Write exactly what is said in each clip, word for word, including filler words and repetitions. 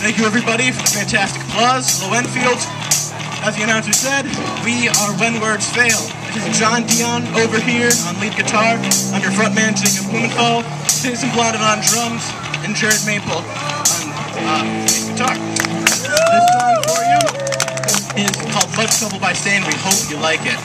Thank you, everybody, for the fantastic applause. Hello, Enfield. As the announcer said, we are When Words Fail. This is John Dion over here on lead guitar, under frontman Jacob Blumenthal, Jason Blondin on drums, and Jared Maple on uh, bass guitar. This song for you is called Mudshovel by Stain. We hope you like it.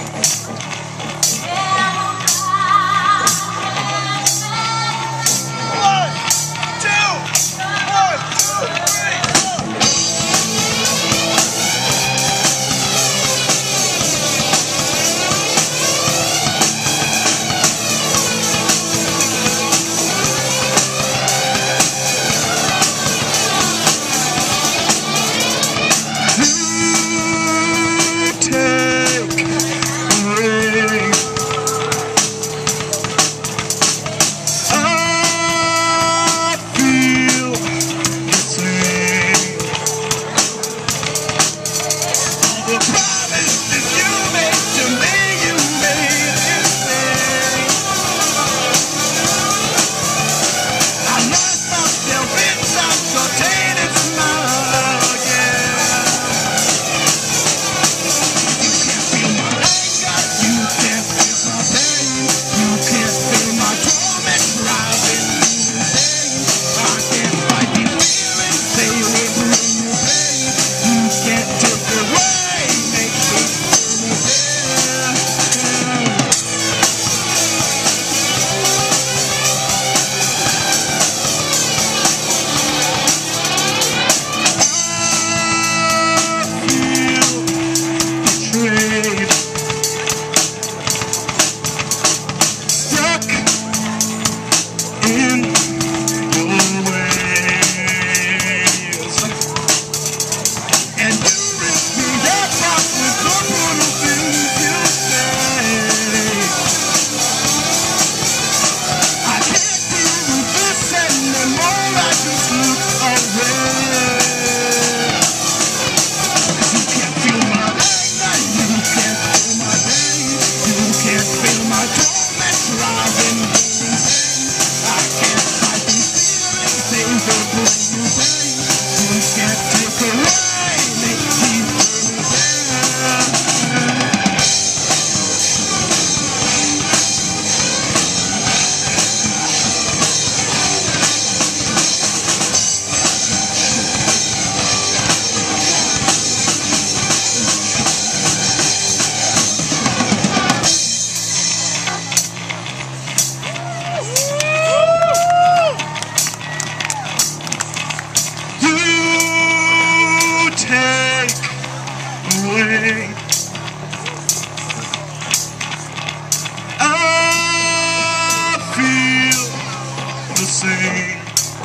I feel the same.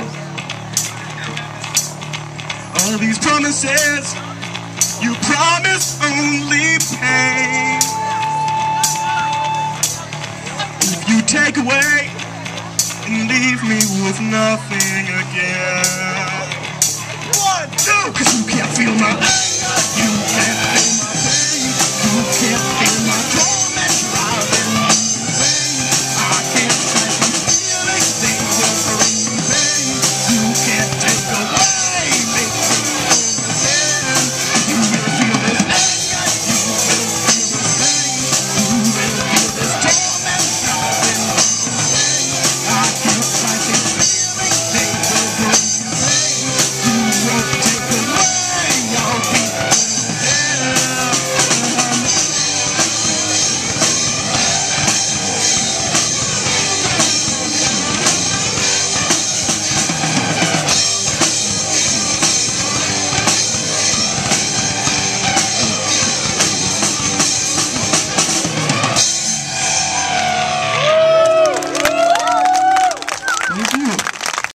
All these promises, you promise only pain. If you take away and leave me with nothing again.